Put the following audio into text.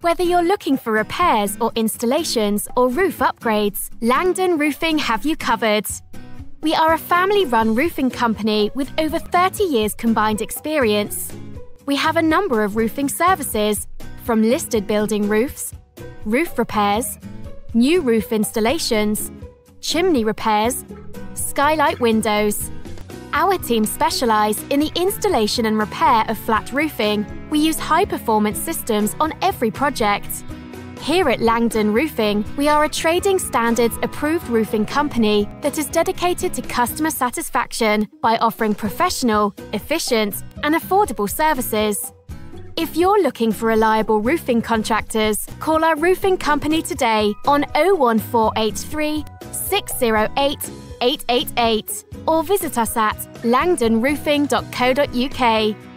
Whether you're looking for repairs or installations or roof upgrades, Langdon Roofing have you covered. We are a family-run roofing company with over 30 years combined experience. We have a number of roofing services, from listed building roofs, roof repairs, new roof installations, chimney repairs, skylight windows. Our team specialise in the installation and repair of flat roofing. We use high-performance systems on every project. Here at Langdon Roofing, we are a trading standards approved roofing company that is dedicated to customer satisfaction by offering professional, efficient and affordable services. If you're looking for reliable roofing contractors, call our roofing company today on 01483 608 888 or visit us at langdonroofing.co.uk.